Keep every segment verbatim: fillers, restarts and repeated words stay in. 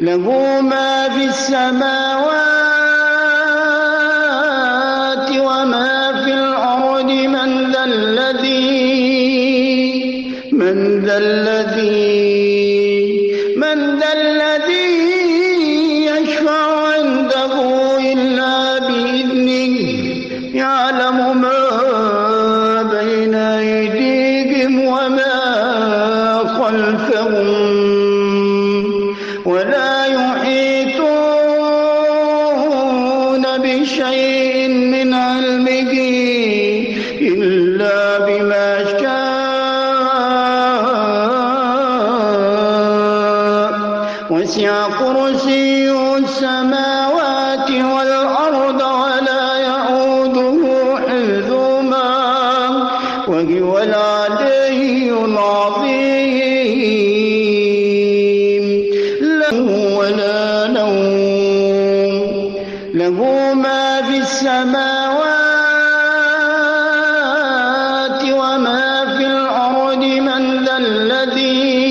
له ما في السماوات وما في الأرض من ذا الذي من ذا الذي من ذا الذي يشفع عنده إلا بإذنه يعلم ما بين أيديهم وما خلفهم ولا يحيطون بشيء من علمه إلا بما شاء وسع كرسيه السماوات والأرض ولا يئوده حفظهما وهو العلي العظيم له ولا نوم له ما في السماوات وما في الأرض من ذا الذي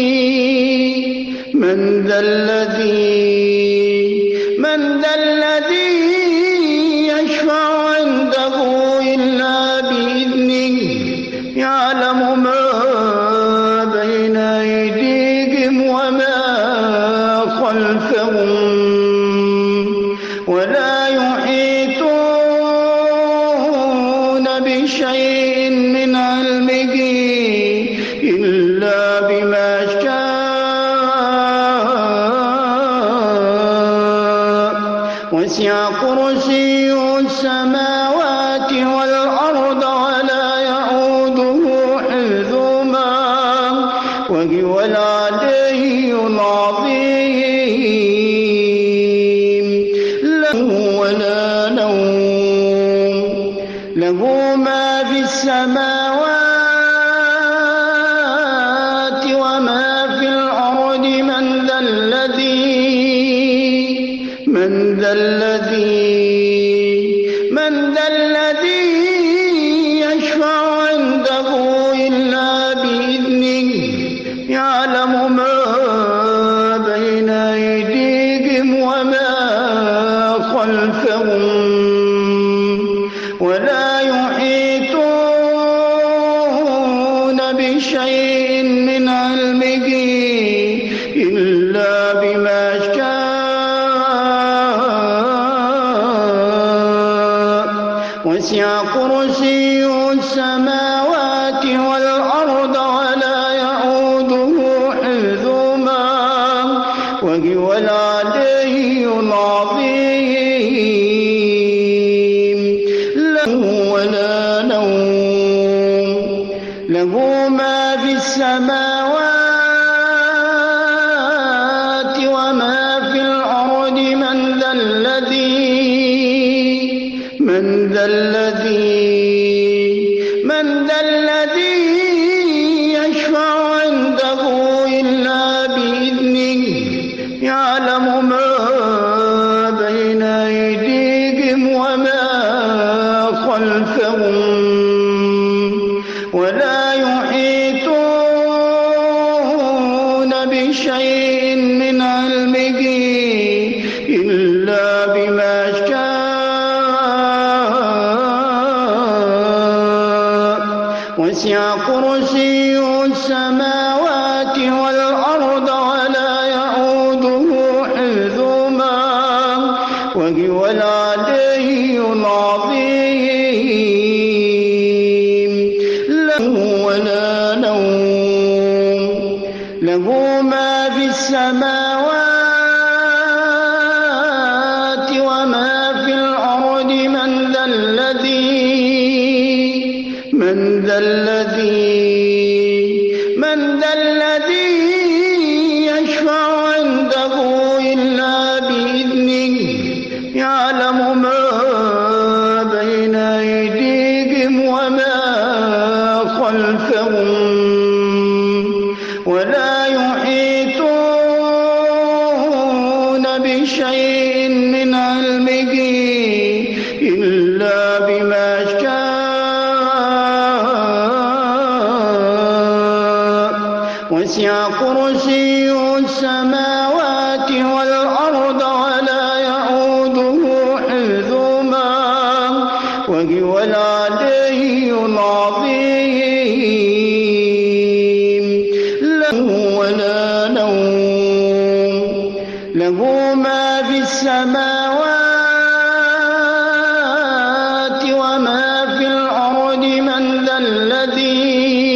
من ذا الذي من ذا الذي يشفع عنده إلا بإذنه يعلم ما بين أيديهم وما خلفهم ولا يحيطون بشيء من علمه إلا بما شاء وسع كرسيه السماوات والأرض ولا يئوده حفظهما وهو العلي العظيم له ولا نوم له ما في السماوات وما في الأرض من ذا الذي من ذا الذي من ذا الذي يشفع عنده إلا بإذنه يعلم ما بين أيديهم وما خلفهم ولا يحيطون بشيء من علمه إلا بما شاء وسع كرسيه السماوات والأرض ولا يئوده حفظهما وهو العلي العظيم له ولا نوم له ما في السماوات وما في الأرض من ذا الذي من ذا الذي من ذا الذي يشفع عنده إلا بإذنه يعلم ما بين أيديهم وما خلفهم ولا يحيطون بشيء من علمه إلا بما شاء وسع كرسيه السماوات والأرض ولا يئوده حفظهما وهو العلي العظيم له ولا نوم له ما في السماوات وما في الأرض من ذا الذي من ذا الذي من ذا الذي يشفع عنده إلا بإذنه يعلم ما بين أيديهم وما خلفهم ولا يحيطون بشيء من علمه إلا بما شاء وسع وسع كرسيه السماوات والأرض ولا يئوده حفظهما وهو العلي العظيم له ولا نوم له ما في السماوات وما في الأرض من ذا الذي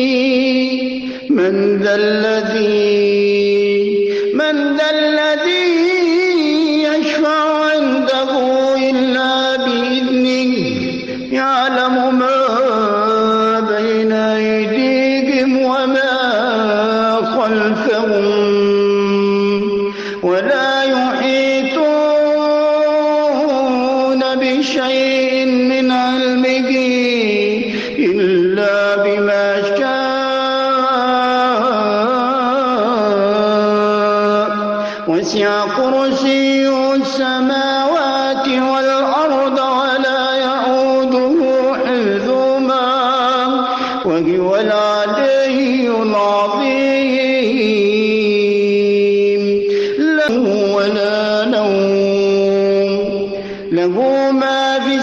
من ذا الذي من ذا الذي يشفع عنده إلا بإذنه يعلم ما بين أيديهم وما خلفهم ولا يحيطون بشيء من علمه إلا بما شاء وسع كرسيه السماوات والأرض ولا يئوده حفظهما وهو العلي العظيم له ولا نوم له ما في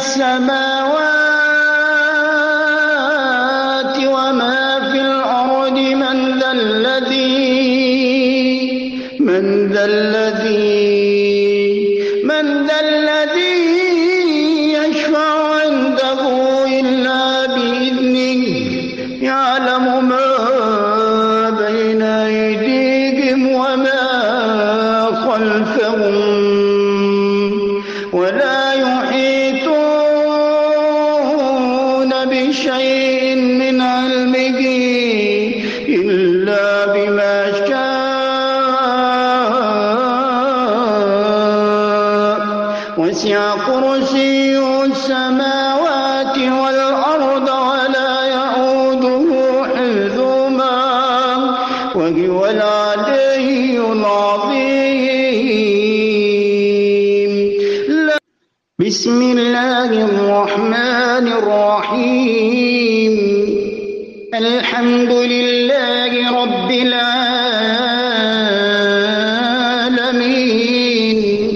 السماوات وما في الأرض من ذا الذي من ذا الذي من ذا الذي يشفع عنده إلا بإذنه يعلم ما بين أيديهم وما خلفهم ولا يحيطون بشيء من علمه إلا بما شاء وسع كرسيه السماوات والأرض ولا يئوده حفظهما وهو العلي العظيم بسم الله الرحمن الرحيم الحمد لله رب العالمين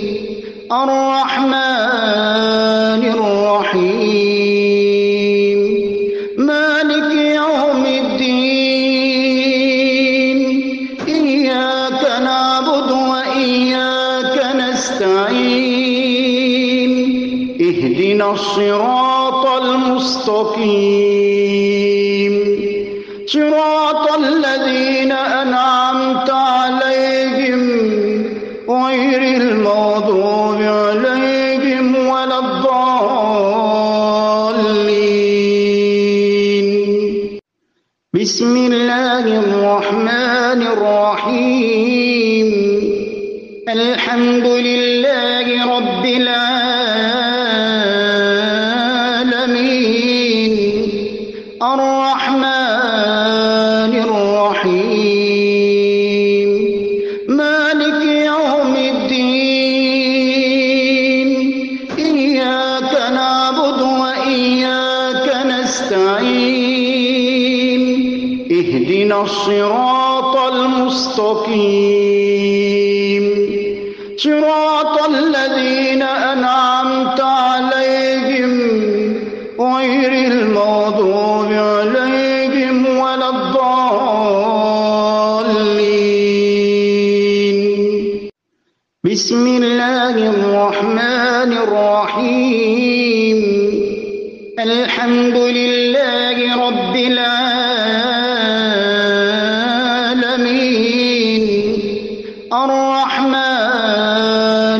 الرحمن الرحيم مالك يوم الدين إياك نعبد وإياك نستعين اهدنا الصراط المستقيم صراط الذين أنعمت عليهم غير المغضوب عليهم ولا الضالين بسم الله الرحمن الرحيم الحمد لله رب العالمين الرحمن الرحيم مالك يوم الدين إياك نعبد وإياك نستعين اهدنا الصراط المستقيم صراط الذين أنعمت عليهم غير المغضوب عليهم ولا الضالين بسم الله الرحمن الرحيم الحمد لله رب العالمين الرحمن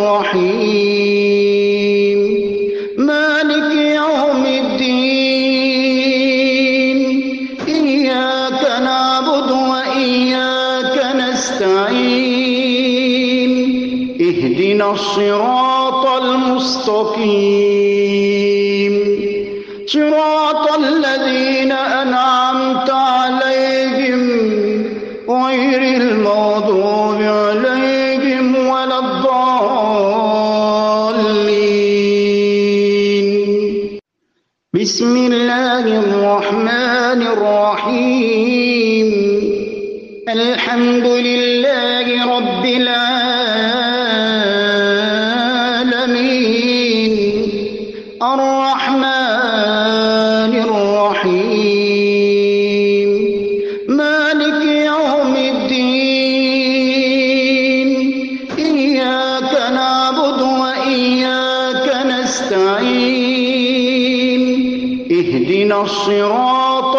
الرحيم مالك يوم الدين إياك نعبد وإياك نستعين اهدنا الصراط المستقيم صراط الذين أنعمت عليهم غير المغضوب عليهم ولا الضالين بسم الله الرحمن الرحيم الحمد الحمد لله رب العالمين الرحمن الرحيم مالك يوم الدين إياك نعبد وإياك نستعين اهدنا الصراط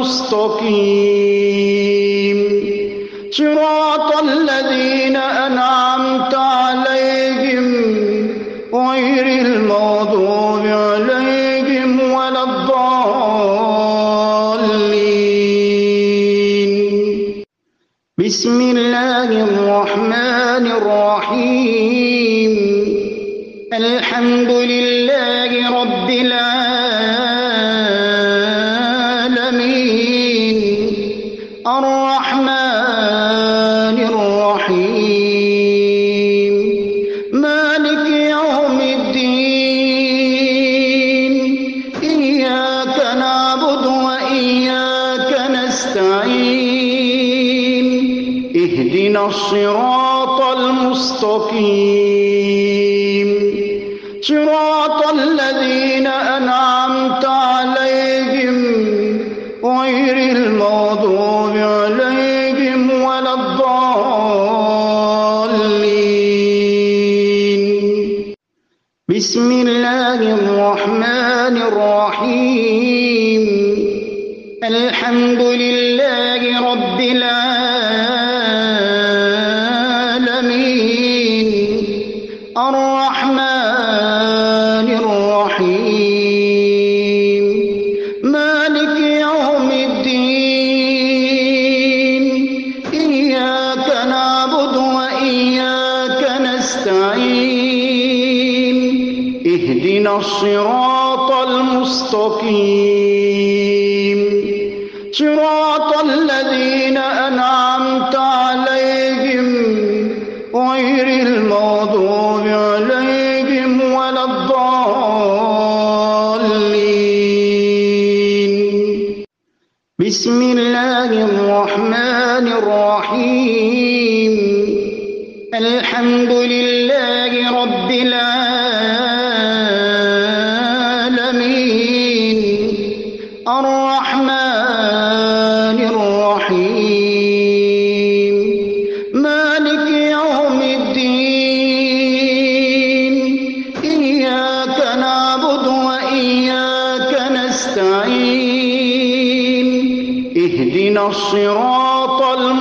المستقيم صراط الذين أنعمت عليهم غير المغضوب عليهم ولا الضالين. بسم الله الرحمن الرحيم الحمد لله رب العالمين الرحمن الرحيم مالك يوم الدين إياك نعبد وإياك نستعين اهدنا الصراط المستقيم صراط الذين أنعمت عليهم غير المغضوب عليهم ولا الضالين. بسم الله الرحمن الرحيم الحمد لله رب العالمين الرحمن الرحيم مالك يوم الدين إياك نعبد وإياك نستعين اهدنا الصراط المستقيم صراط الذين أنعمت عليهم غير المغضوب عليهم ولا الضالين. بسم الله الرحمن الرحيم الحمد لله رب العالمين الرحمن الرحيم مالك يوم الدين إياك نعبد وإياك نستعين اهدنا الصراط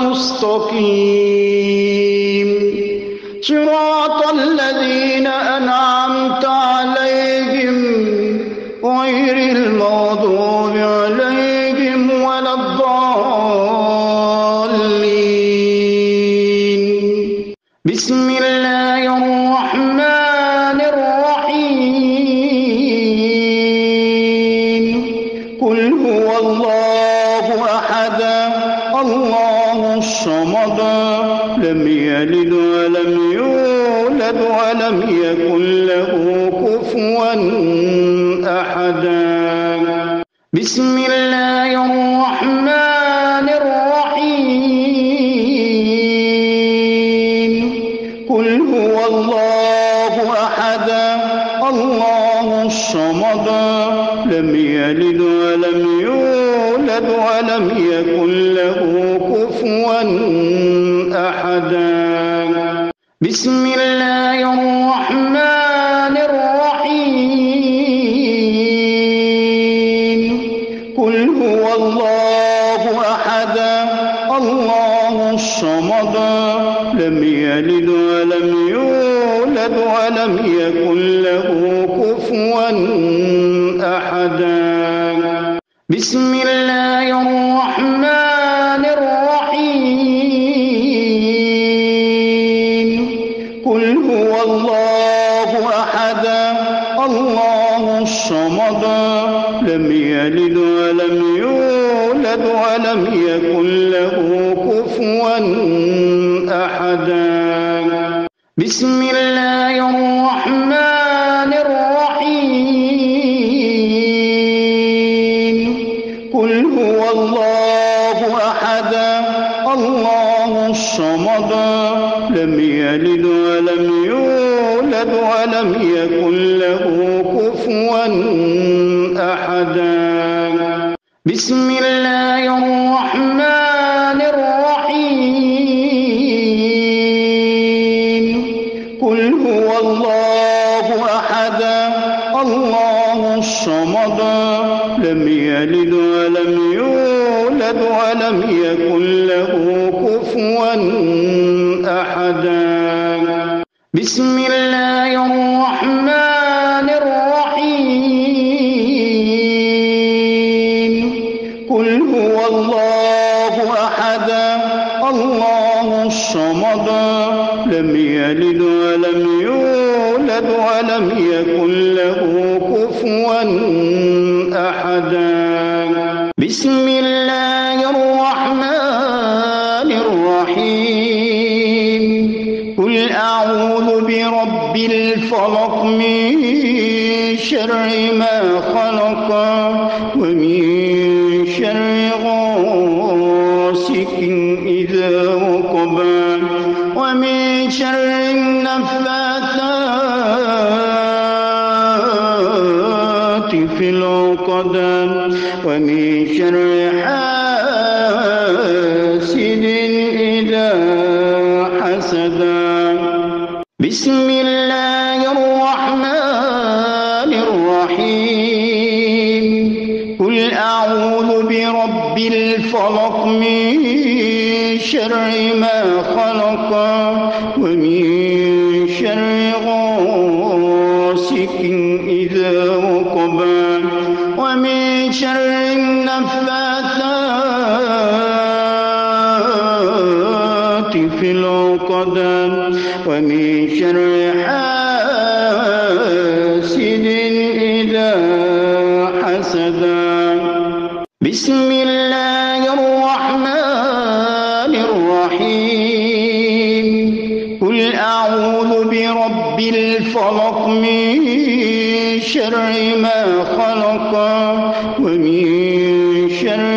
المستقيم صراط الذين أنعمت عليهم غير المغضوب عليهم ولا الضالين. بسم الله الرحمن الرحيم قل هو الله أحد الله الصمد لم يلد ولم يولد ولم يكن له كفوا أحد. بسم الله الرحمن الرحيم قل هو الله أحد الله الصمد لم يلد ولم يولد ولم يكن له كفوا أحد. بسم الله الرحمن الرحيم قل هو الله أحد الله الصمد لم يلد ولم يولد ولم يكن له كفوا أحد. بسم الله الرحمن الرحيم قل هو الله أحد الله الصمد لم يلد ولم يولد ولم يكن له كفوا أحد. بسم الله الرحمن الرحيم قل هو الله أحد الله الصمد لم يلد ولم يولد ولم يكن له كفوا أحدا. بسم الله الرحمن الرحيم. قل هو الله أحد الله الصمد لم يلد ولم يولد ولم يكن له كفوا أحدا. بسم الله الرحمن الرحيم. قل هو الله أحد الله الصمد لم يلد ولم يولد ولم يكن له كفوا أحدا. بسم الله الرحمن الرحيم. قل أعوذ برب الفلق من شر ما خلق ومن شر غاسق إذا وقب ومن شر النفاثات في العقد ومن شر حاسد إذا حسد. بسم الله الرحمن الرحيم. قل أعوذ برب الفلق من شر ما خلق ومن شر غاسق إذا وقب ومن شر النفاثات في العقد ومن شر حاسد إذا حسد. بسم الله الرحمن الرحيم. قل أعوذ برب الفلق من شر ما خلق ومن شر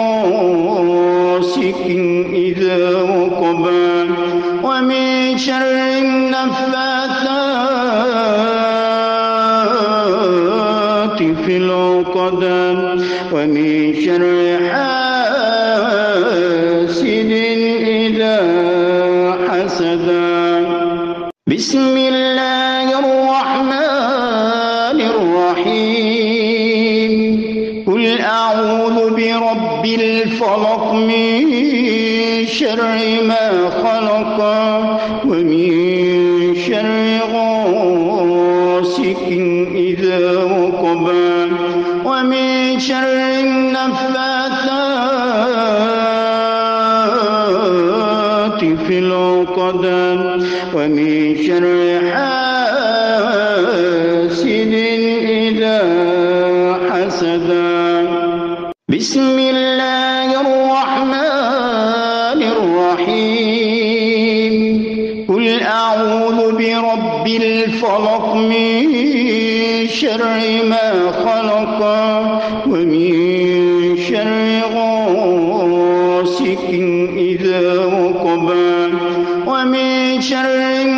غاسق إذا وقب ومن شر النفاثات في العقد ومن شر حاسد إذا حسد. بسم الله الرحمن الرحيم. قل أعوذ برب الفلق من شر ما خلق ومن شر غاسق إذا وقب ومن شر النفاثات في العقد ومن شر حاسد إذا حسد. بسم الله الرحمن الرحيم. قل أعوذ برب الفلق من شر ما خلق ومن شر غاسق إذا وقب ومن شر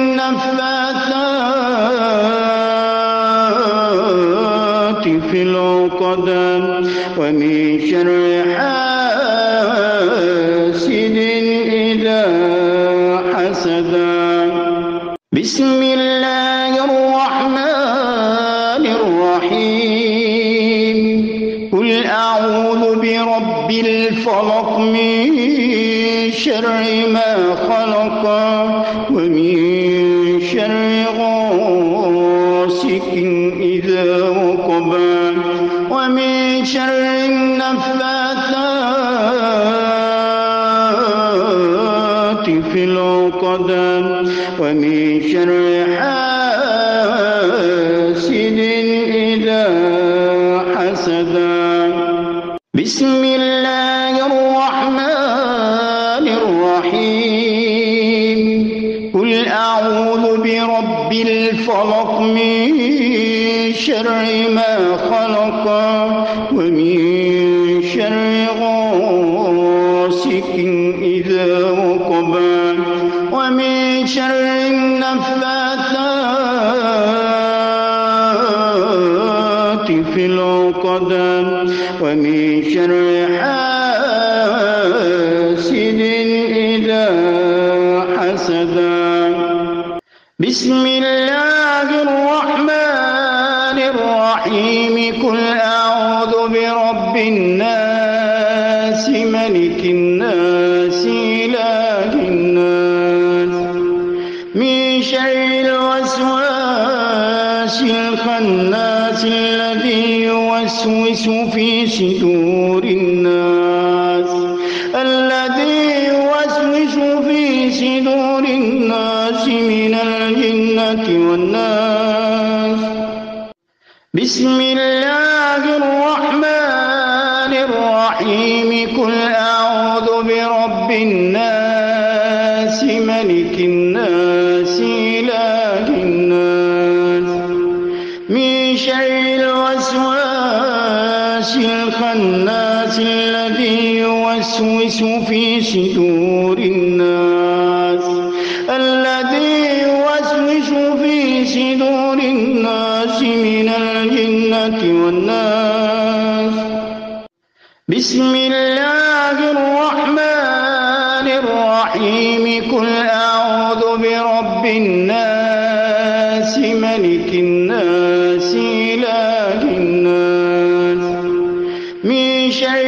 النفاثات في العقد ومن شر حاسد إذا حسد. بسم الله الرحمن الرحيم. قل أعوذ برب الفلق من شر ما خلق ومن شر غاسق إذا وقب ومن شر النفاثات في العقد ومن شر حاسد إذا حسد. بسم الله الرحمن الرحيم. قل أعوذ برب الفلق من شر ما خلق ومن شر غاسق إذا وقب ومن شر النفاثات في العقد ومن شر حاسد إذا حسد. بسم الله الرحمن الرحيم. قل أعوذ برب الناس ملك الناس إله الناس من شر الوسواس الخناس الذي يوسوس في صدور الناس الذي يوسوس في صدور الناس من الجنة والناس. بسم الله الرحمن الرحيم. قل أعوذ برب الناس ملك الناس إله الناس من شر الوسواس الخناس الذي يوسوس في صدور الناس الذي يوسوس في صدور الناس من الجنة والناس. بسم الله الرحمن الرحيم. قل أعوذ برب الناس ملك الناس إله الناس من شر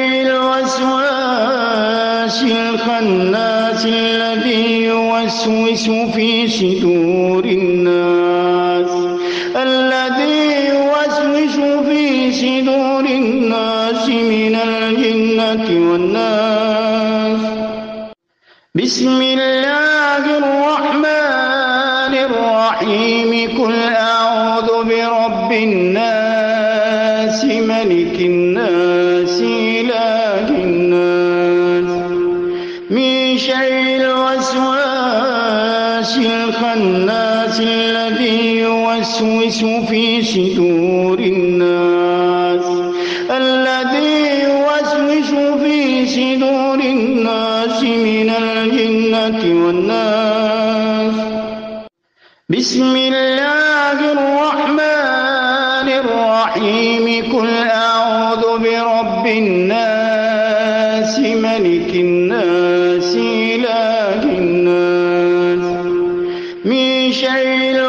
الوسواس الخناس الذي يوسوس في صدور الناس الذي يوسوس في صدور الناس من الجنة والناس. بسم الله الرحمن الرحيم. قل أعوذ برب الناس ملك الناس إله الناس من شر الوسواس الخناس الذي يوسوس في صدور الناس الذي يوسوس في صدور الناس من الجنة والناس. بسم الله الرحمن الرحيم. قل أعوذ برب الناس ملك الناس إله الناس من شر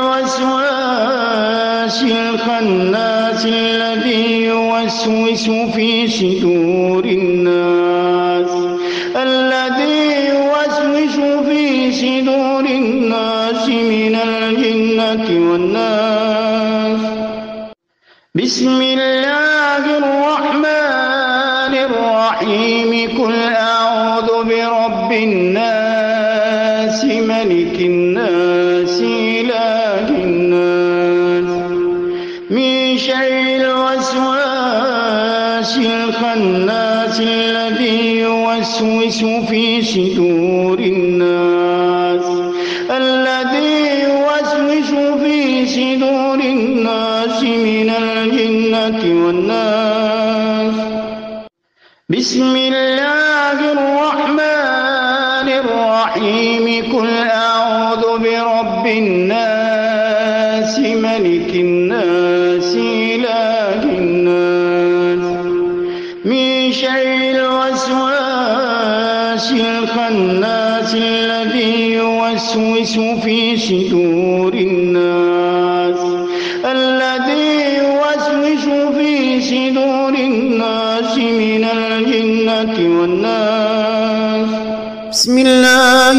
الوسواس الخناس الذي يوسوس في صدور الناس الذي يوسوس في صدور الناس من الجنة والناس. بسم الله الرحمن الرحيم. قل أعوذ برب الناس ملك الناس إله الناس من شر الوسواس الخناس الذي يوسوس في صدور الناس الذي يوسوس في صدور الناس من الجنة والناس. بسم الله الرحمن الرحيم. قل أعوذ برب الناس ملك الناس إله الناس من شر الوسواس الخناس الذي يوسوس في صدور الناس الذي يوسوس في صدور الناس من الجنة والناس. بسم الله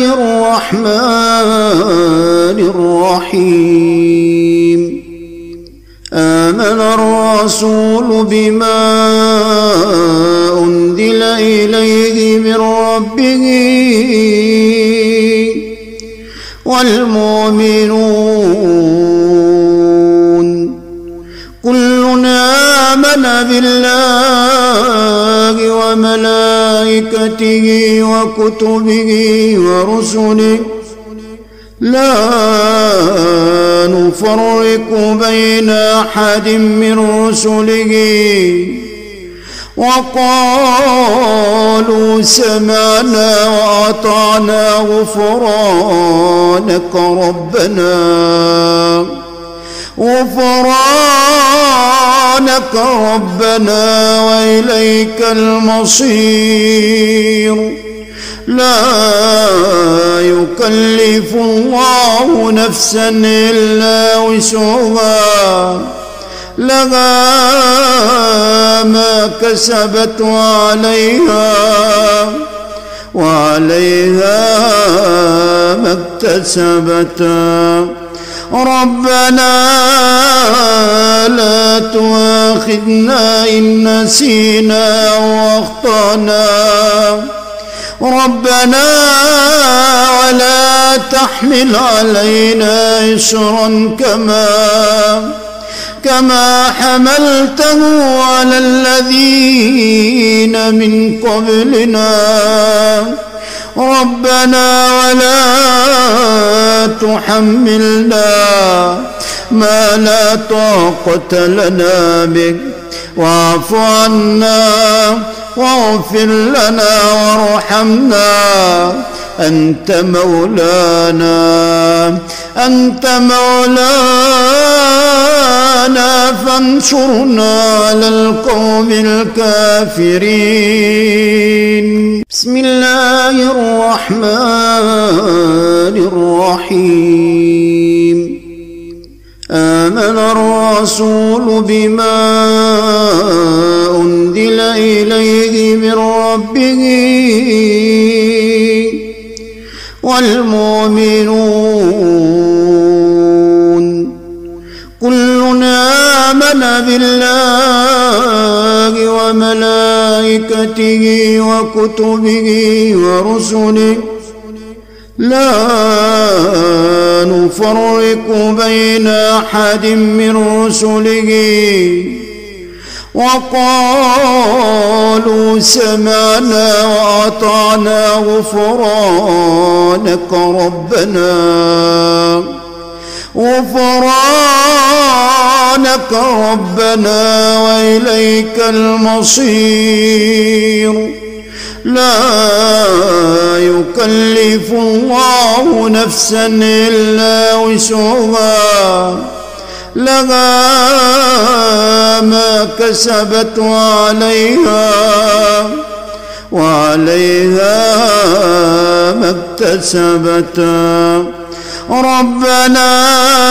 الرحمن الرحيم. آمن الرسول بما أنزل إليه من ربه والمؤمنون كلنا آمن بالله وملائكته وكتبه ورسله لا نفرق بين أحد من رسله وقالوا سمعنا وأطعنا غفرانك ربنا غفرانك ربنا وإليك المصير. لا يكلف الله نفسا إلا وسعها لها ما كسبت وعليها وعليها ما اكتسبت. ربنا لا تؤاخذنا إن نسينا أو أخطأنا ربنا ولا تحمل علينا إصرا كما كما حملته على الذين من قبلنا ربنا ولا تحملنا ما لا طاقة لنا به واعف عنا واغفر لنا وارحمنا أنت مولانا أنت مولانا فانصرنا على القوم الكافرين. بسم الله الرحمن الرحيم. آمن الرسول بما أنزل إليه من ربه والمؤمنون كلنا آمن بالله وملائكته وكتبه ورسله لا نفرق بين أحد من رسله وقالوا سمعنا وأطعنا غفرانك ربنا غفرانك ربنا وإليك المصير. لا يكلف الله نفسا إلا وسعها لها ما كسبت وعليها وعليها ما اكتسبت. ربنا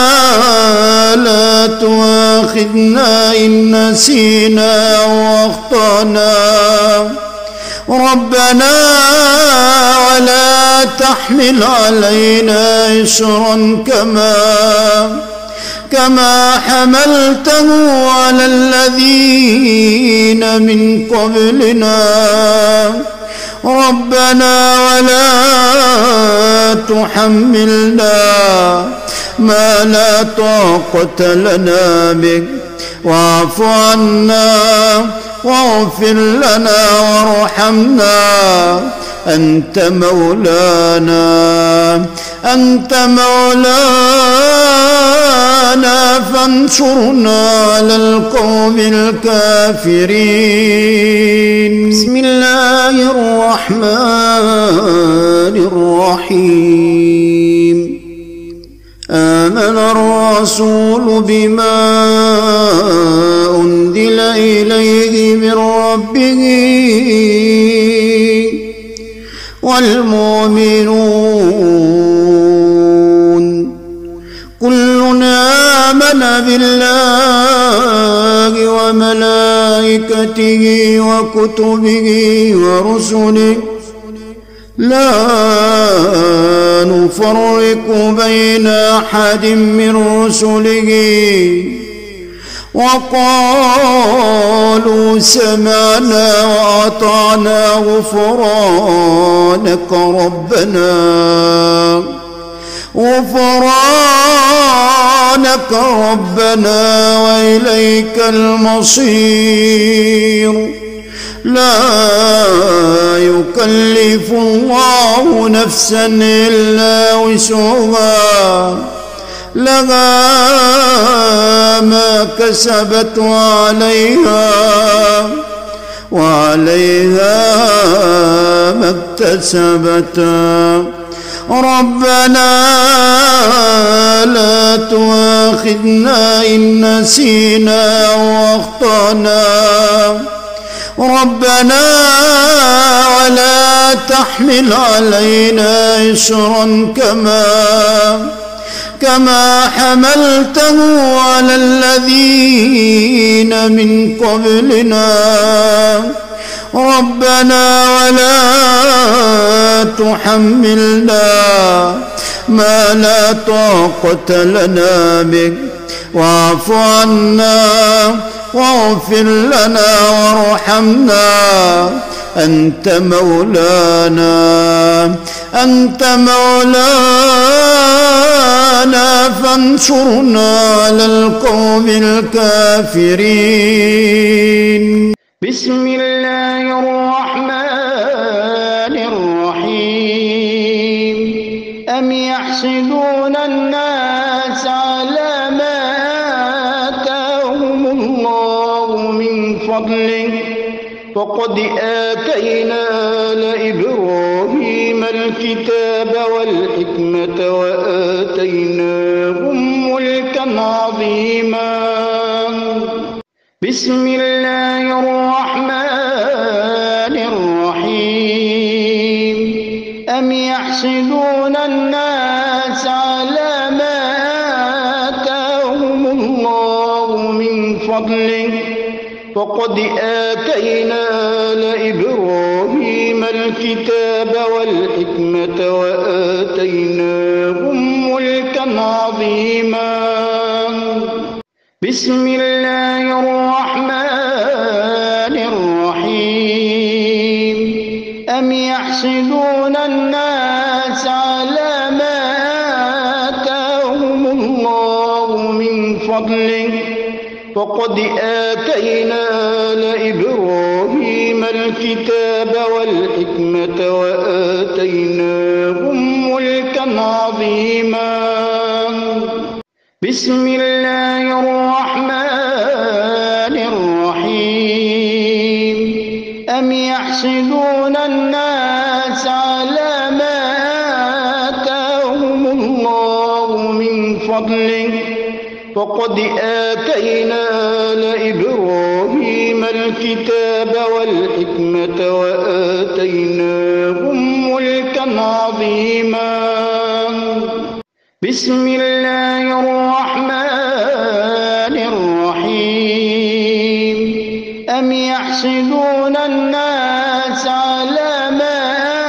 لا تؤاخذنا إن نسينا أو أخطأنا ربنا ولا تحمل علينا إصرا كما كما حملته على الذين من قبلنا ربنا ولا تحملنا ما لا طاقة لنا به واعف عنا واغفر لنا وارحمنا أنت مولانا أنت مولانا فانصرنا على القوم الكافرين. بسم الله الرحمن الرحيم. آمن الرسول بما أنزل إليه من ربه والمؤمنون كلنا آمن بالله وملائكته وكتبه ورسله لا نفرق بين أحد من رسله وقالوا سمعنا وأطعنا غفرانك ربنا غفرانك ربنا وإليك المصير. لا يكلف الله نفسا إلا وسعها لها ما كسبت وعليها وعليها ما اكتسبت. ربنا لا تؤاخذنا إن نسينا أو أخطأنا. ربنا ولا تحمل علينا إصرا كما كما حملته على الذين من قبلنا. ربنا ولا تحملنا ما لا طاقة لنا به، واعف عنا واغفر لنا وارحمنا، أنت مولانا أنت مولانا فانصرنا على القوم الكافرين. بسم الله الرحمن الرحيم. أم يحسدون الناس على ما آتاهم الله من فضله فقد آتينا لإبراهيم الكتاب والحكمة وآتيناهم ملكا عظيما. بسم الله الرحمن الرحيم. أم يحسدون الناس على ما آتاهم الله من فضله فقد آتينا لإبراهيم الكتاب والحكمة وآتيناهم ملكا عظيما. بسم الله الرحمن الرحيم. أم يحسدون الناس على ما آتاهم الله من فضله فقد آتينا لإبراهيم الكتاب والحكمة وآتيناهم ملكا عظيما. بسم الله الرحمن الرحيم. أم يحسدون الناس على ما آتاهم الله من فضله فقد آتينا لإبراهيم الكتاب والحكمة وآتيناهم ملكا عظيما. بسم الله الرحمن الرحيم. أم يحسدون الناس على ما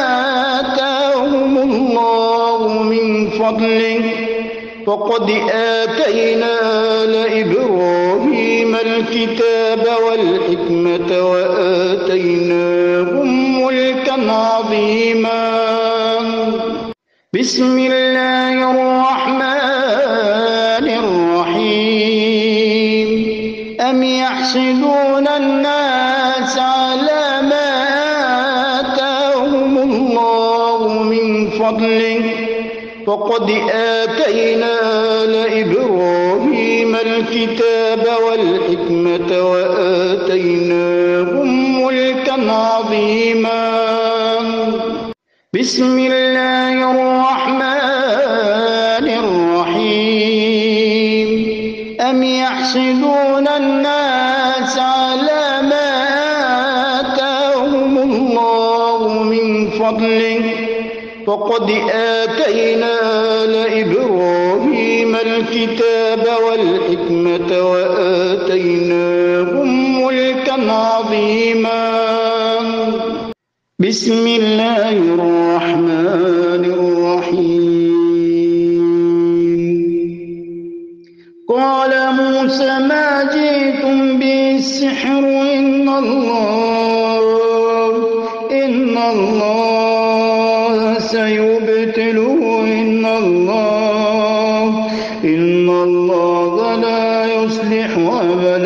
آتاهم الله من فضله فقد آتينا لإبراهيم الكتاب والحكمة وآتيناهم ملكا عظيما. بسم الله الرحمن الرحيم. أم يحسدون الناس على ما آتاهم الله من فضله فقد آتينا لإبراهيم الكتاب والحكمة وآتيناهم ملكا عظيما. بسم الله الرحمن الرحيم. أم يحسدون الناس على ما آتاهم الله من فضله فقد آتينا لإبراهيم الكتاب والحكمة وآتيناهم ملكا عظيما. بسم الله الرحمن الرحيم. قال موسى ما جئتم به السحر إن الله إن الله سيبطله إن الله إن الله لا يصلح عمل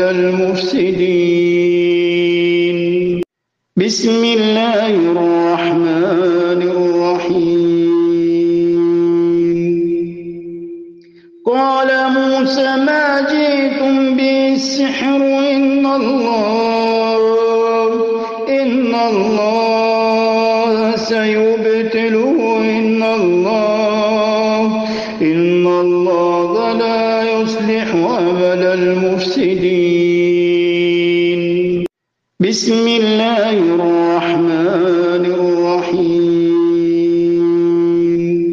المفسدين. بسم الله الرحمن الرحيم. قال موسى ما جئتم به السحر إن الله الله سيبطله إن الله إن الله لا يصلح عمل المفسدين. بسم الله الرحمن الرحيم.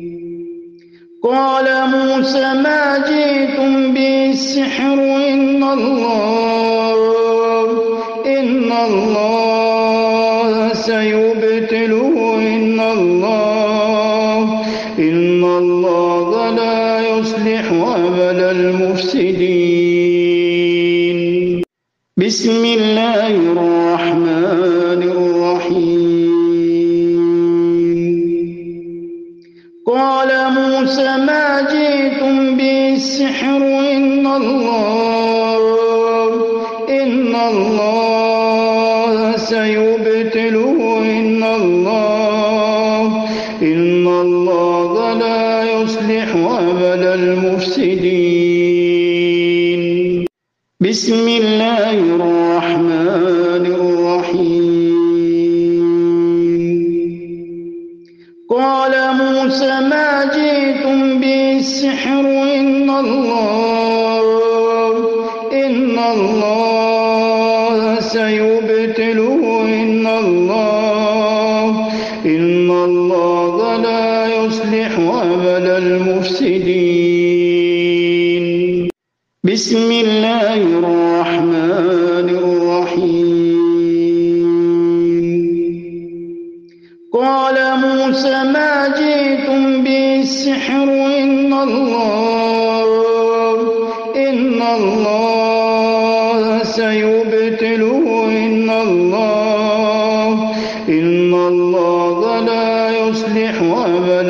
قال موسى ما جئتم به السحر إن الله إن الله سيبطله إن الله إن الله لا يصلح عمل المفسدين. بسم الله الرحمن الرحيم. قال موسى ما جئتم به السحر إن الله إن الله سيبطله إن الله إن الله لا يصلح عمل المفسدين. بسم الله الرحمن الرحيم. قال موسى ما جئتم به السحر إن الله إن الله سيبطله إن الله إن الله لا يصلح عمل المفسدين. بسم الله الرحمن الرحيم. قال موسى ما جئتم به السحر إن الله إن الله سيبطله إن الله إن الله لا يصلح عمل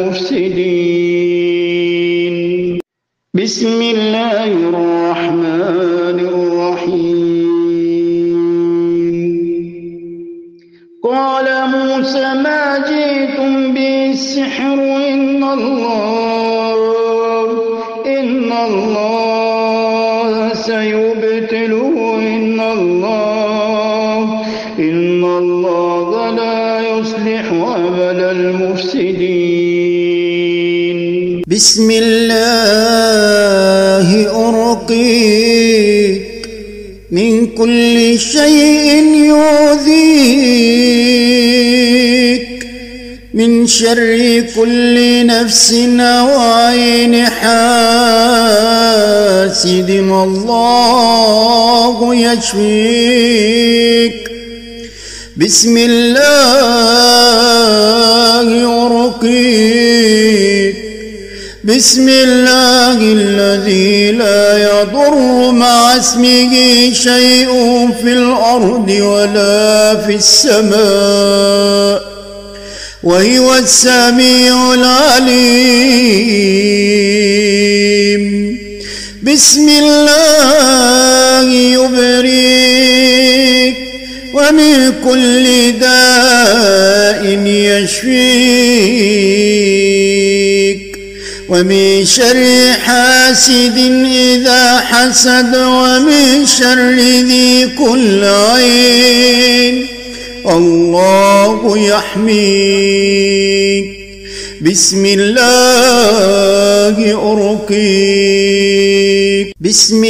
المفسدين. بسم الله الرحمن الرحيم. قال موسى ما جئتم به السحر إن الله إن الله سيبطله إن الله إن الله لا يصلح عمل المفسدين. بسم الله أرقيك من كل شيء يؤذيك من شر كل نفس وعين حاسد الله يشفيك. بسم الله أرقيك بسم الله الذي لا يضر مع اسمه شيء في الأرض ولا في السماء وهو السميع العليم. بسم الله يبريك ومن كل داء يشفيك ومن شر حاسد إذا حسد ومن شر ذي كل عين الله يحميك. بسم الله أرقيك بسم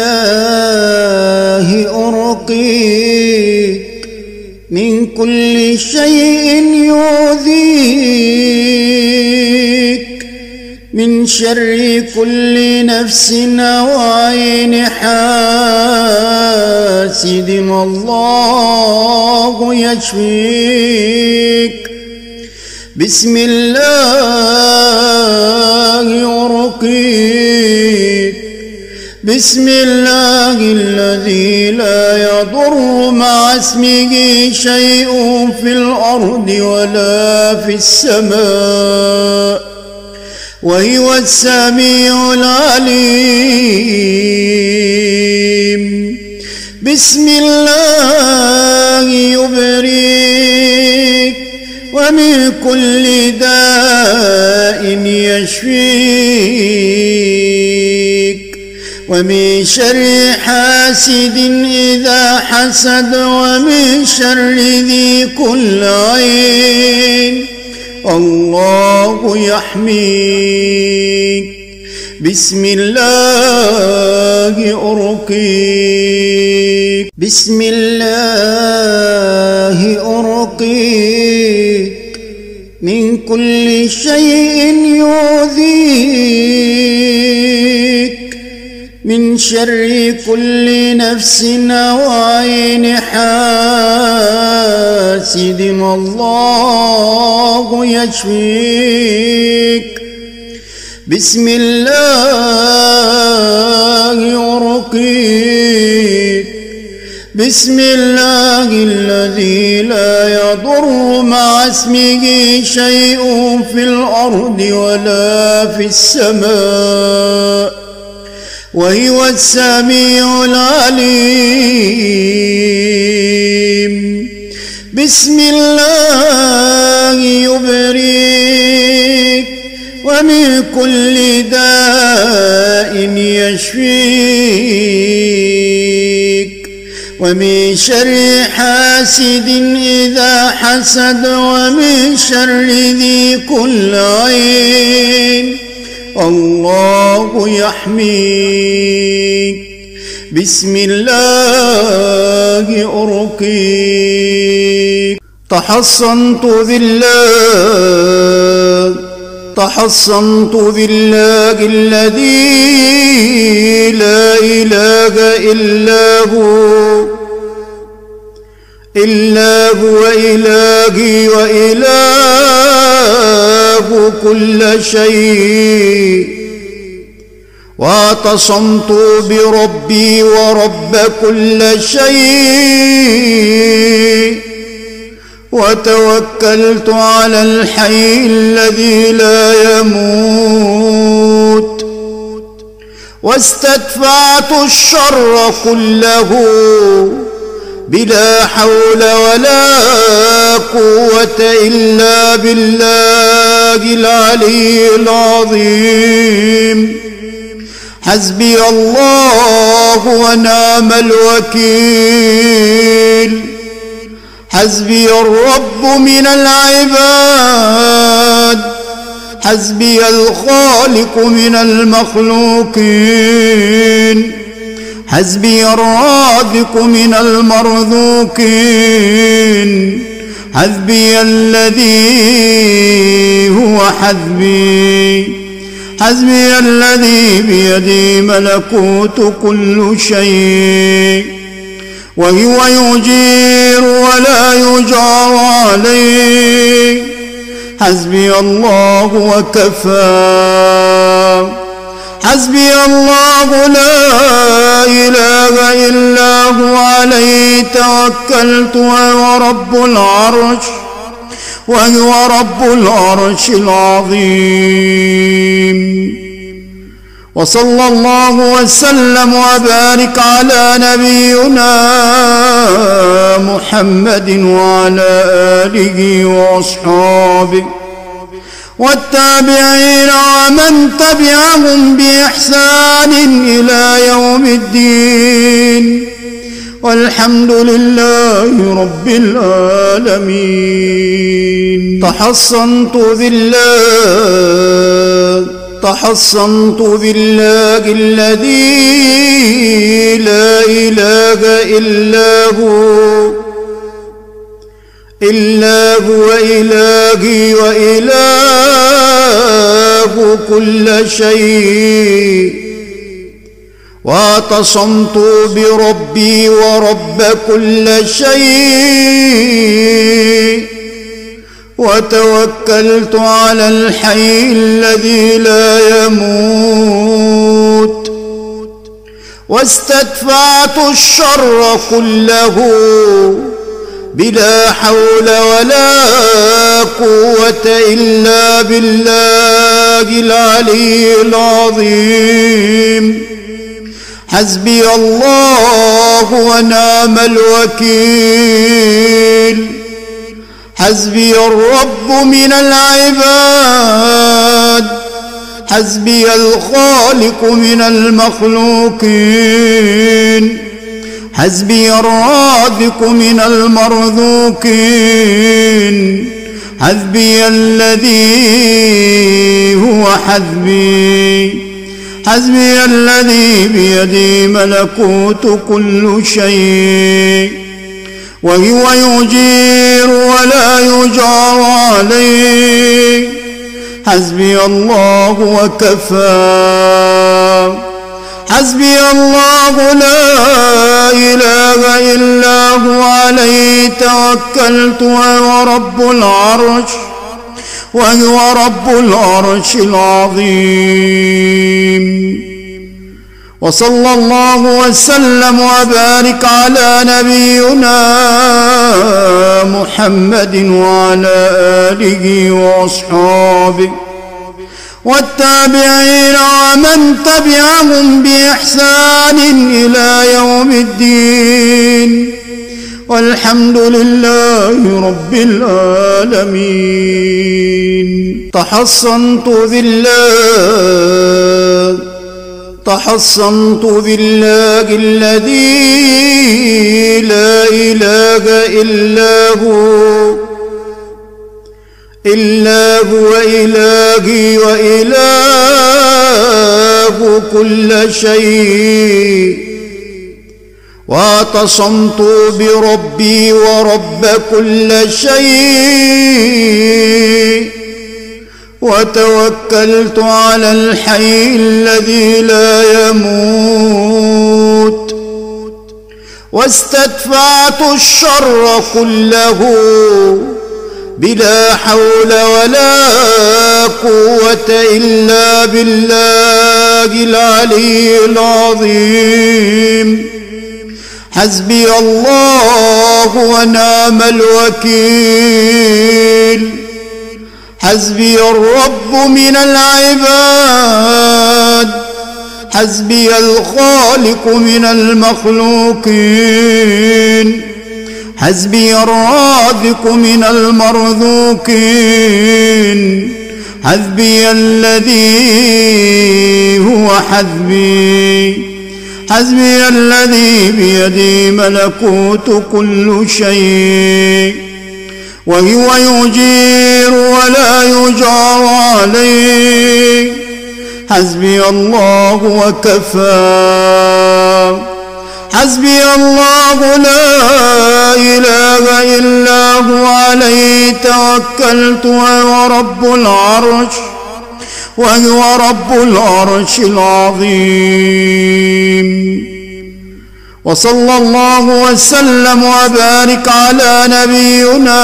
الله أرقيك من كل شيء يؤذيك من شر كل نفس وعين حاسد الله يشفيك. بسم الله أرقيك بسم الله الذي لا يضر مع اسمه شيء في الأرض ولا في السماء وهو السميع العليم. بسم الله يبريك ومن كل داء يشفيك ومن شر حاسد إذا حسد ومن شر ذي كل عين. الله يحميك. بسم الله أرقيك. بسم الله أرقيك من كل شيء يؤذيك، من شر كل نفس أو عين حاسد الله يشفيك. بسم الله أرقيك. بسم الله الذي لا يضر مع اسمه شيء في الأرض ولا في السماء وهو السميع العليم. بسم الله يبريك ومن كل داء يشفيك، ومن شر حاسد إذا حسد ومن شر ذي كل عين. الله يحميك. بسم الله أرقيك. تحصنت بالله، تحصنت بالله الذي لا إله إلا هو، إلا هو إلهي وإله كل شيء، واعتصمت بربي ورب كل شيء، وتوكلت على الحي الذي لا يموت، واستدفعت الشر كله بلا حول ولا قوة إلا بالله العلي العظيم. حسبي الله ونعم الوكيل. حسبي الرب من العباد، حسبي الخالق من المخلوقين، حسبي الرازق من المرزوقين، حسبي الذي هو حسبي، حسبي الذي بيده ملكوت كل شيء، وهو يجير ولا يجار عليه. حسبي الله وكفى. حسبي الله لا إله إلا هو عليه توكلت وهو رب العرش، وهو رب العرش العظيم. وصلى الله وسلم وبارك على نبينا محمد وعلى آله وأصحابه والتابعين ومن تبعهم بإحسان إلى يوم الدين، والحمد لله رب العالمين. تحصنت بالله، تحصنت بالله الذي لا إله إلا هو، إلا هو إلهي وإله كل شيء، واعتصمت بربي ورب كل شيء، وتوكلت على الحي الذي لا يموت، واستدفعت الشر كله بلا حول ولا قوة إلا بالله العلي العظيم. حسبي الله ونعم الوكيل. حسبي الرب من العباد، حسبي الخالق من المخلوقين حسبي الرازق من المرزوقين حسبي الذي هو حسبي حسبي الذي بيده ملكوت كل شيء وهو يجير ولا يجار عليه حسبي الله وكفى حسبي الله لا إله إلا هو عليه توكلت وهو رب العرش وهو رب العرش العظيم. وصلى الله وسلم وبارك على نبينا محمد وعلى آله وأصحابه والتابعين ومن تبعهم بإحسان إلى يوم الدين والحمد لله رب العالمين. تحصنت بالله تحصنت بالله الذي لا إله إلا هو إلا هو إلهي وإله كل شيء واعتصمت بربي ورب كل شيء وتوكلت على الحي الذي لا يموت واستدفعت الشر كله بلا حول ولا قوة إلا بالله العلي العظيم. حسبي الله ونعم الوكيل حسبي الرب من العباد حسبي الخالق من المخلوقين حسبي الرازق من المرزوقين حسبي الذي هو حسبي حسبي الذي بيده ملكوت كل شيء وهو يجير ولا يجار عليه حسبي الله وكفى حسبي الله لا إله إلا هو عليه توكلت وهو رب العرش وهو رب العرش العظيم. وصلى الله وسلم وبارك على نبينا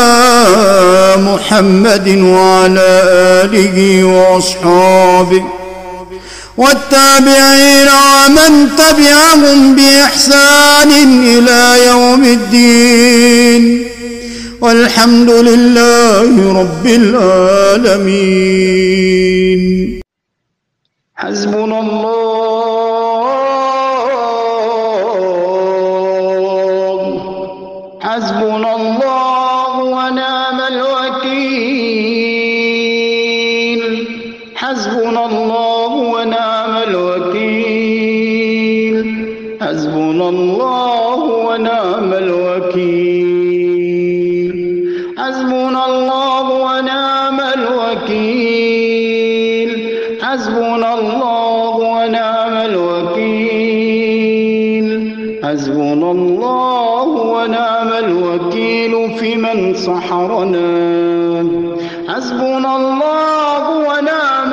محمد وعلى آله وأصحابه والتابعين ومن تبعهم بإحسان إلى يوم الدين والحمد لله رب العالمين. حسبنا الله حسبنا الله ونعم الوكيل حسبنا الله ونعم الوكيل حسبنا الله ونعم الوكيل حسبنا الله ونعم الوكيل حسبنا الله ونعم الوكيل حسبنا الله ونعم الوكيل في من سحرنا حسبنا الله ونعم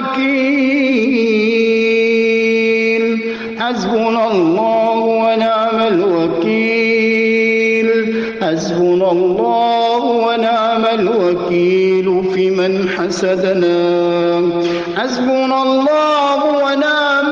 الوكيل حسبنا الله ونعم الوكيل حسبنا الله ونعم الوكيل في من حسدنا حسبنا الله ونعم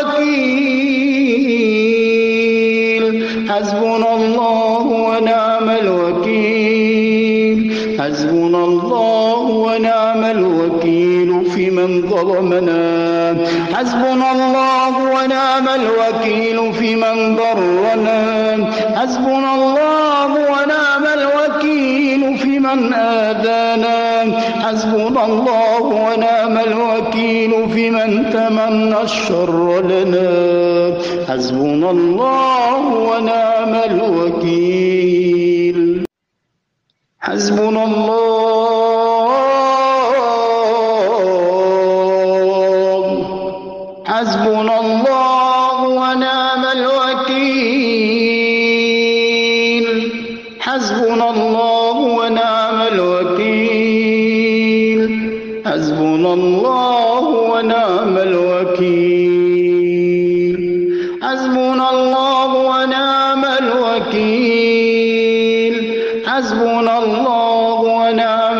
الوكيل حسبنا الله ونعم الوكيل حسبنا الله ونعم الوكيل في من ظلمنا حسبنا الله ونعم الوكيل في من ضرنا حسبنا الله ونعم الوكيل في من آذانا حسبنا الله ونعم الوكيل في من تمنى الشر لنا حسبنا الله ونعم الوكيل حسبنا الله حسبنا الله ونعم الوكيل حسبنا الله ونعم الوكيل حسبنا الله ونعم الوكيل حسبنا الله ونعم الوكيل حسبنا الله ونعم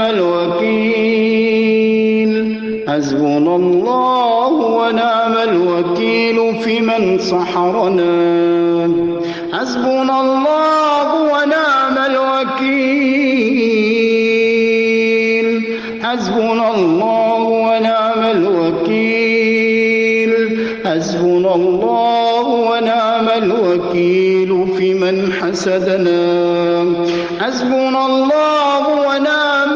الوكيل حسبنا الله ونعم الوكيل في من سحرنا حسبنا الله ونعم الوكيل حسبنا الله ونعم الوكيل حسبنا الله ونعم الوكيل في من حسدنا حسبنا الله ونعم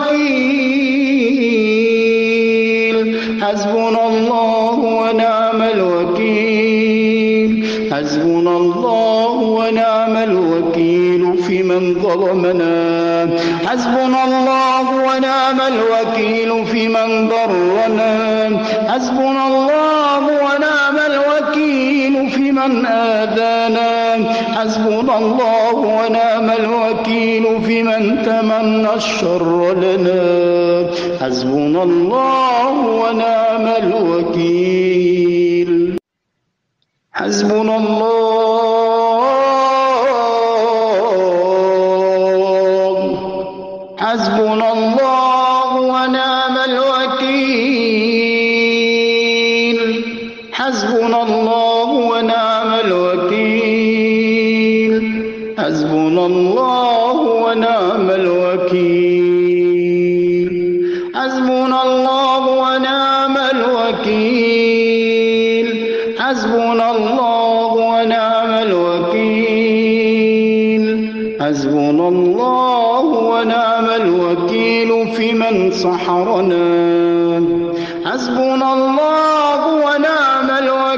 الوكيل حسبنا الله ونعم الوكيل حسبنا الله ونعم الوكيل في من ظلمنا حسبنا الله ونعم الوكيل في من ضرنا حسبنا الله ونعم الوكيل في من آذانا حسبنا الله ونعم الوكيل في من تمنى الشر لنا حسبنا الله ونعم الوكيل حسبنا الله حسبنا الله ونعم الوكيل حسبنا الله ونعم الوكيل حسبنا الله ونعم الوكيل حسبنا الله ونعم الوكيل حسبنا الله ونعم الوكيل حسبنا الله ونعم الوكيل في من سحرنا حسبنا الله ونعم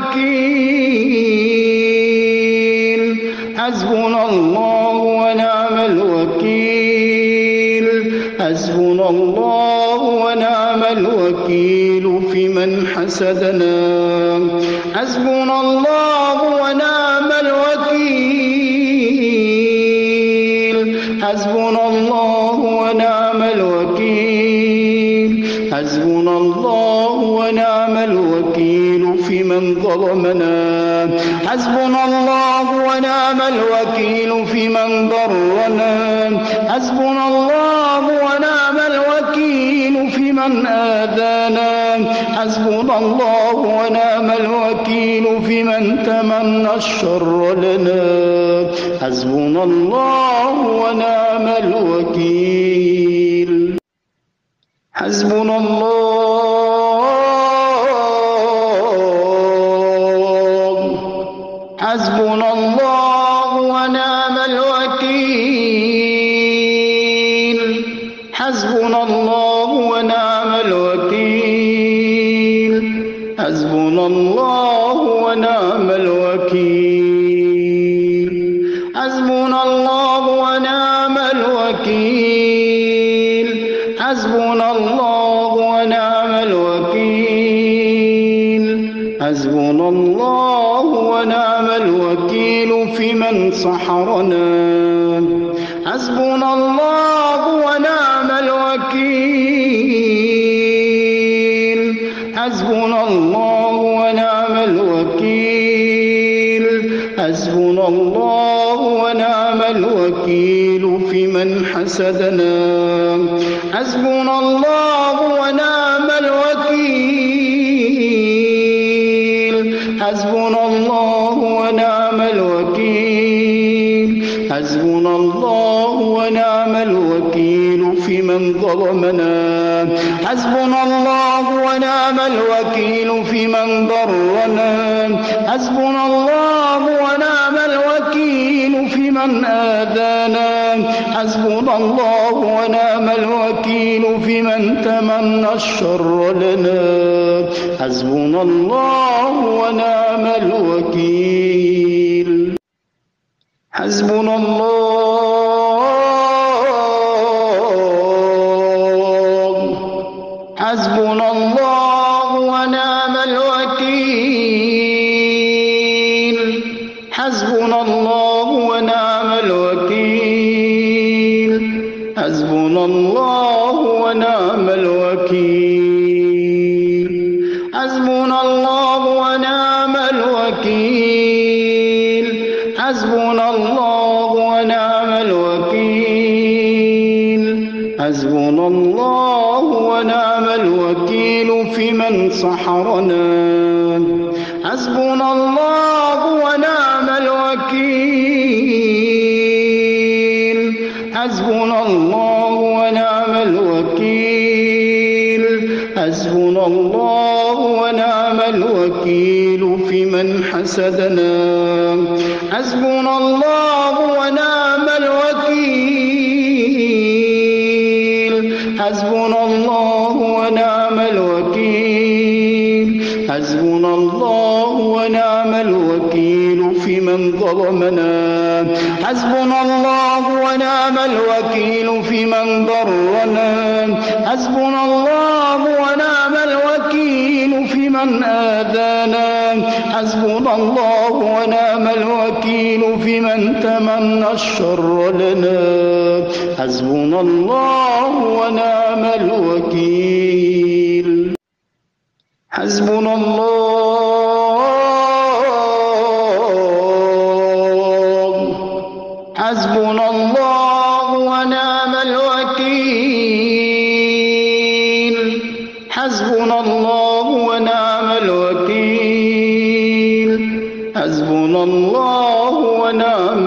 الوكيل حسبنا الله ونعم الوكيل حسبنا الله ونعم الوكيل في من حسدنا حسبنا الله ونعم الوكيل حسبنا الله ونعم الوكيل حسبنا الله ونعم الوكيل في من ظلمنا حسبنا الله ونعم الوكيل في من ضرنا حسبنا الله ونعم الوكيل في من آذانا حسبنا الله ونعم الوكيل في من تمنى الشر لنا حسبنا الله ونعم الوكيل حسبنا الله حسبنا الله ونعم الوكيل حسبنا الله ونعم الوكيل حسبنا الله ونعم الوكيل حسبنا الله ونعم الوكيل حسبنا الله ونعم الوكيل حسبنا الله ونعم الوكيل في من سحرنا حسبنا الله ونعم الوكيل حسبنا الله ونعم الوكيل حسبنا الله ونعم الوكيل في من حسدنا حسبنا الله ونعم الوكيل حسبنا الله ونعم الوكيل حسبنا الله ونعم الوكيل في من ظلمنا حسبنا الله الوكيل في من ضرنا حسبنا الله ونعم الوكيل في من آذانا حسبنا الله ونعم الوكيل في من تمنى الشر لنا حسبنا الله ونعم الوكيل حسبنا الله حسبنا الله ونعم الوكيل حسبنا الله ونعم الوكيل حسبنا الله ونعم الوكيل حسبنا الله ونعم الوكيل حسبنا الله ونعم الوكيل حسبنا الله ونعم الوكيل في من سحرنا حسبنا الله ونعم الوكيل حسبنا الله ونعم الوكيل حسبنا الله ونعم الوكيل في من حسدنا حسبنا الله ونعم الوكيل حسبنا الله ونعم الوكيل حسبنا الله ونعم الوكيل في من ظلمنا حسبنا الله ونعم الوكيل في من ضرنا حسبنا الله ونعم الوكيل في من آذانا حسبنا الله ونعم الوكيل في من تمنى الشر لنا حسبنا الله ونعم الوكيل حسبنا الله حسبنا الله ونعم الوكيل حسبنا الله ونعم الوكيل حسبنا الله ونعم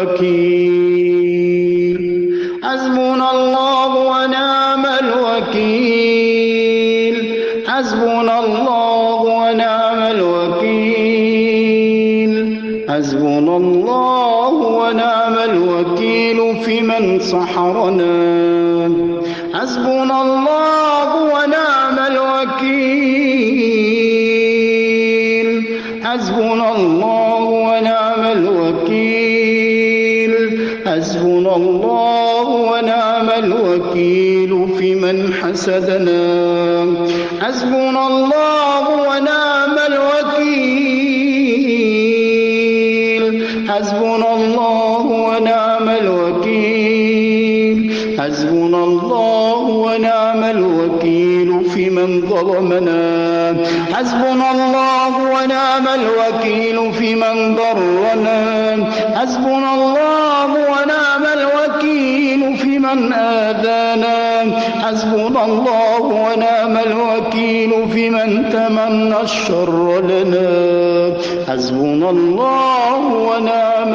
الوكيل حسبنا الله ونعم الوكيل حسبنا الله ونعم الوكيل حسبنا الله ونعم الوكيل في من سحرنا حسبنا الله ونعم الوكيل حسبنا الله ونعم الوكيل حسبنا الله ونعم الوكيل في من حسدنا حسبنا الله ونعم الوكيل حسبنا الله ونعم الوكيل حسبنا الله ونعم الوكيل في من ظلمنا حسبنا الله ونعم الوكيل في من ضرنا حسبنا الله ونعم الوكيل في من آذانا حسبنا الله ونعم الوكيل في من تمنى الشر لنا حسبنا الله ونعم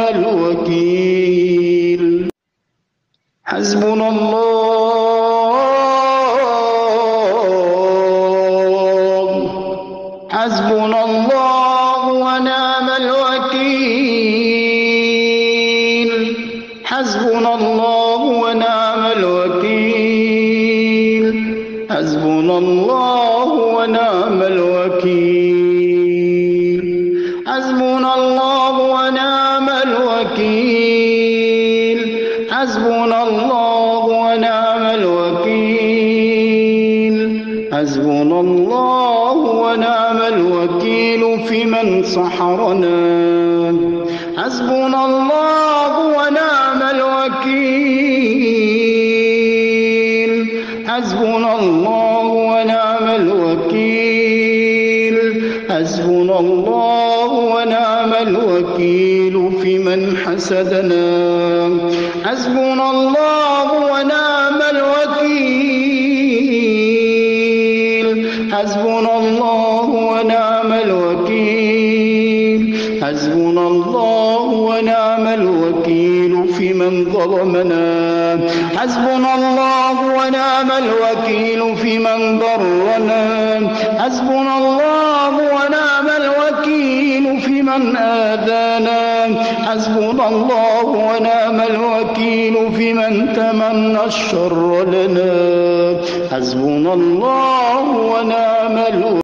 الوكيل حسبنا الله حسبنا الله ونعم الوكيل حسبنا الله ونعم الوكيل حسبنا الله ونعم الوكيل حسبنا الله ونعم الوكيل حسبنا الله ونعم الوكيل حسبنا الله ونعم الوكيل في من سحرنا حسبنا الله ونعم الوكيل حسبنا الله ونعم الوكيل حسبنا الله ونعم الوكيل في من حسدنا حسبنا الله ونعم الوكيل حسبنا الله ونعم الوكيل حسبنا الله ونعم الوكيل في من ظلمنا حسبنا الله ونعم الوكيل في من ضرنا حسبنا الله ونعم الوكيل في من آذانا حسبنا الله ونعم الوكيل في من تمنى الشر لنا حسبنا الله ونعم الوكيل